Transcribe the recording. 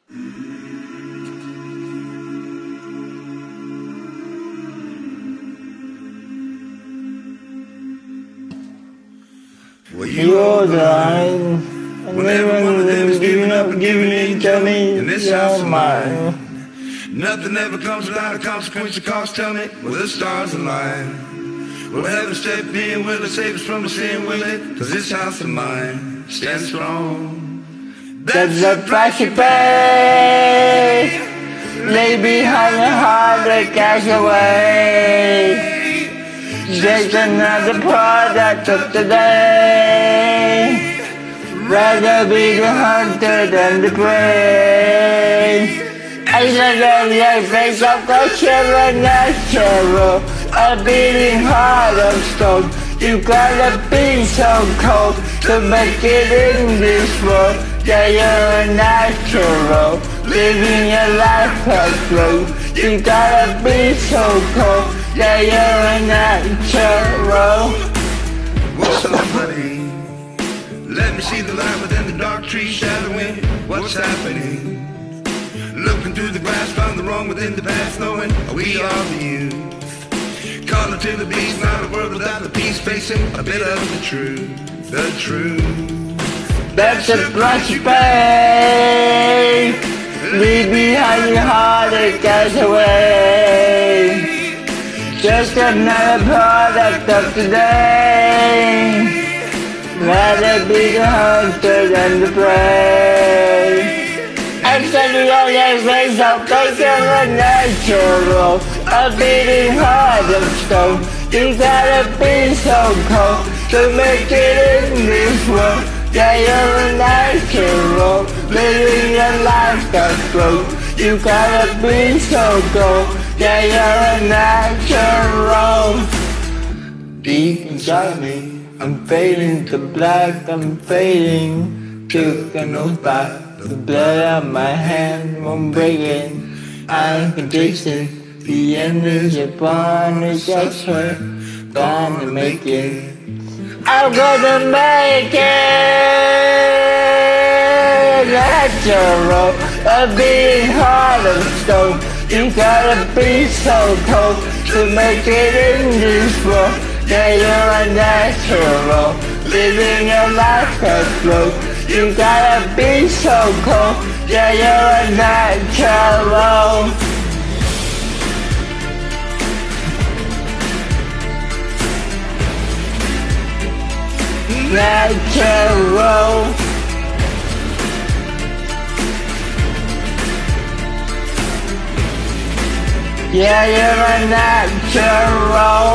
Well, you're the line. When every one of them is giving up and giving in, tell me, and this house of mine. Nothing ever comes without a consequence of cost, tell me, will the stars align? Will heaven step in, will it save us from the sin, will it? Cause this house of mine stands strong. That's the price you pay. Lay behind your heart that cash away. Just another product of the day. Rather be the hunter than the prey. I said your face of culture and natural. A beating heart of stone. You gotta be so cold to make it in this world. Yeah, you're a natural, living your life as flow. You gotta be so cold. Yeah, you're a natural. What's up, buddy? Let me see the light within the dark trees shadowing. What's happening? Looking through the grass, found the wrong within the past, knowing we are the youth. Calling to the beast, not a world without the peace, facing a bit of the truth, the truth. That's the price you pay. Leave behind your heart, it goes away. Just another product of today. Rather be the hunter than the prey. I'm sending all your face up, cause you're a natural. A beating heart of stone. You gotta be so cold to make it in this world. Yeah, you're a natural, living your life that flow. You gotta be so cold. Yeah, you're a natural. Deep inside me, I'm fading to black, I'm fading to an old back. The blood on my hand won't break it. I'm conditioned. The end is upon us, that's what I'm gonna make it. I'm gonna make it natural. A beating heart of stone. You gotta be so cold to make it in this world. Yeah, you're a natural, living your life as flow. You gotta be so cold. Yeah, you're a natural. Natural. Yeah, you're a natural.